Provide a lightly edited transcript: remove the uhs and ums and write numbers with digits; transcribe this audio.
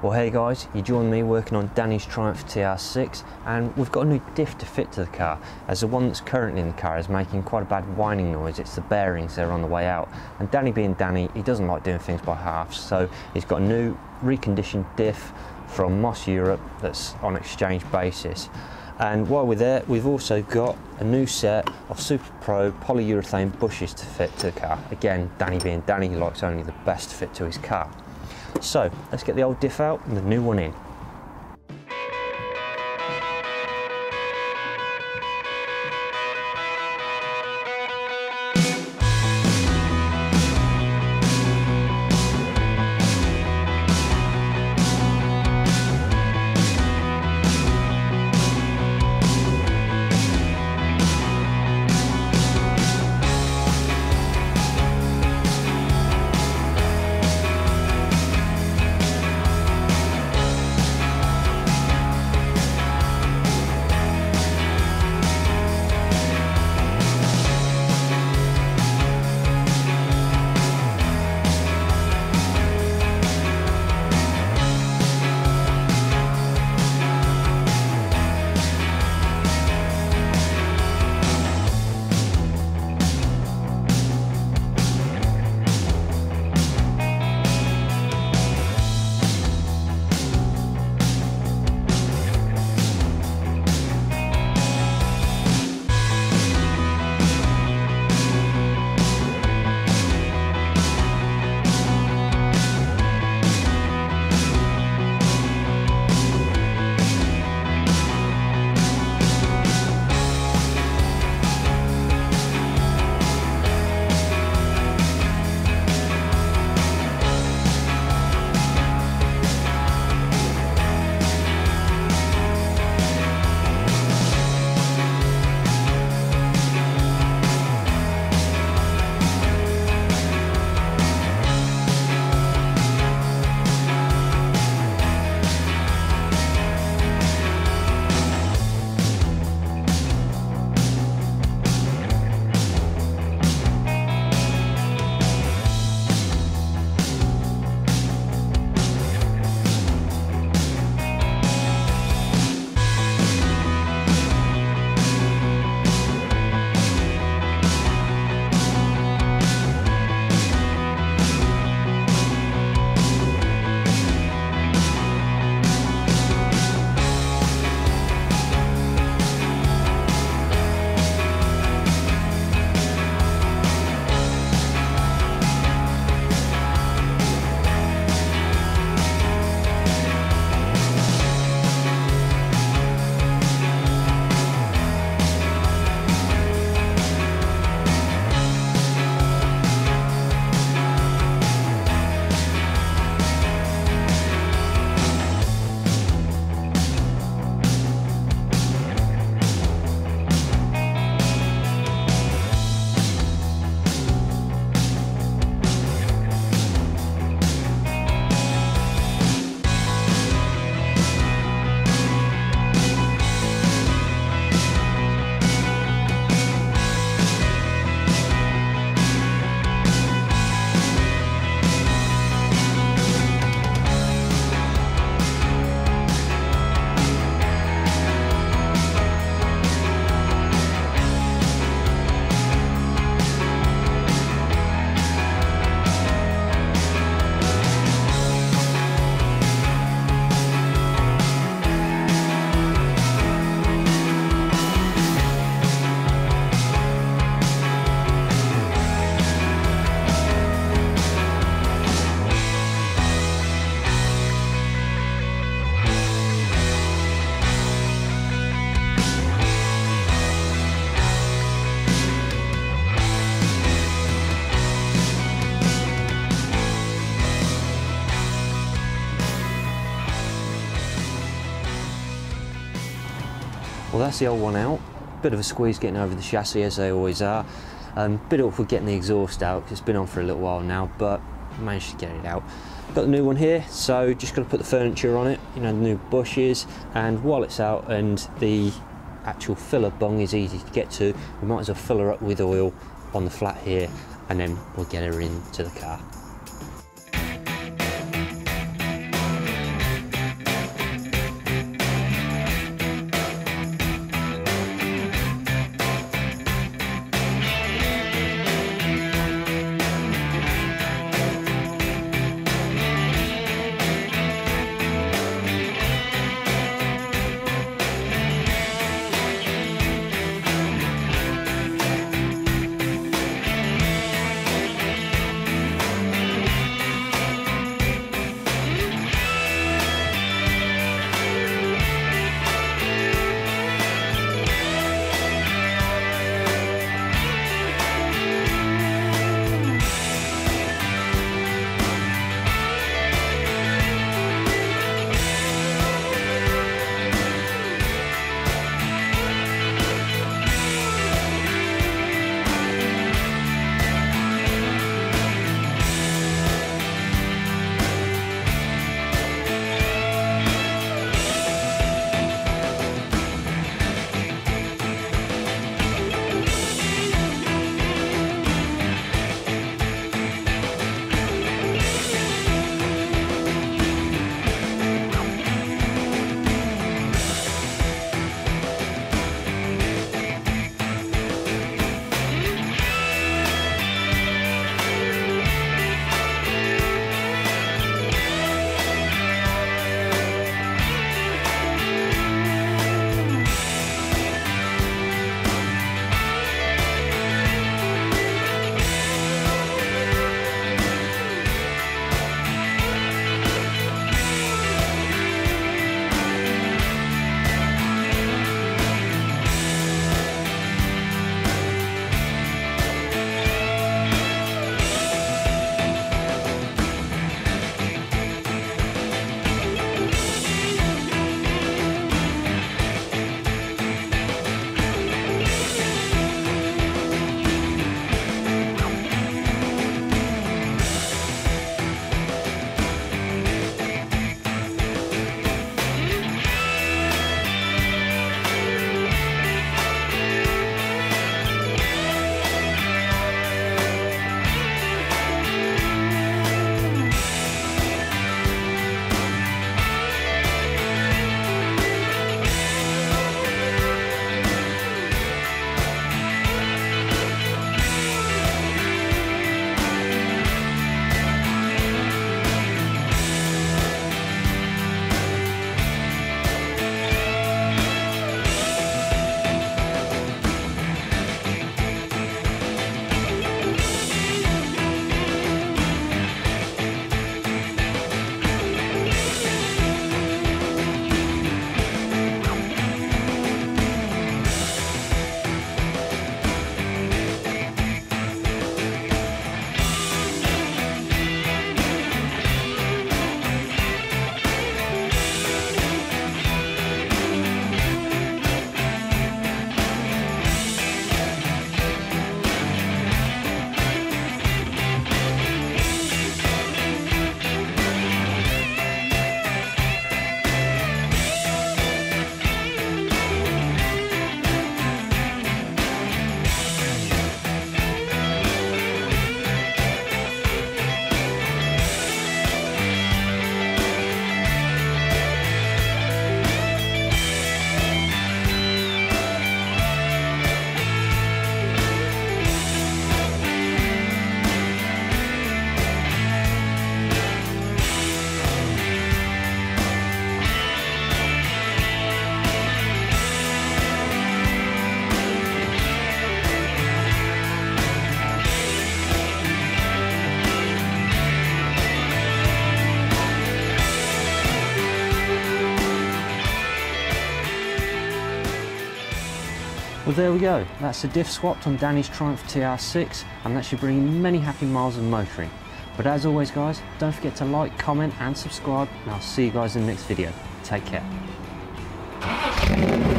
Well, hey guys, you join me working on Danny's Triumph TR6, and we've got a new diff to fit to the car, as the one that's currently in the car is making quite a bad whining noise. It's the bearings, they're on the way out. And Danny being Danny, he doesn't like doing things by halves, so he's got a new reconditioned diff from Moss Europe that's on exchange basis. And while we're there, we've also got a new set of Super Pro polyurethane bushes to fit to the car. Again, Danny being Danny, he likes only the best to fit to his car. So let's get the old diff out and the new one in. Well, that's the old one out. Bit of a squeeze getting over the chassis, as they always are. Bit awkward getting the exhaust out, 'cause it's been on for a little while now, but managed to get it out. Got the new one here, so just got to put the furniture on it, you know, the new bushes, and while it's out and the actual filler bung is easy to get to, we might as well fill her up with oil on the flat here, and then we'll get her into the car. Well, there we go, that's the diff swapped on Danny's Triumph TR6, and that should bring you many happy miles of motoring. But as always guys, don't forget to like, comment and subscribe, and I'll see you guys in the next video. Take care.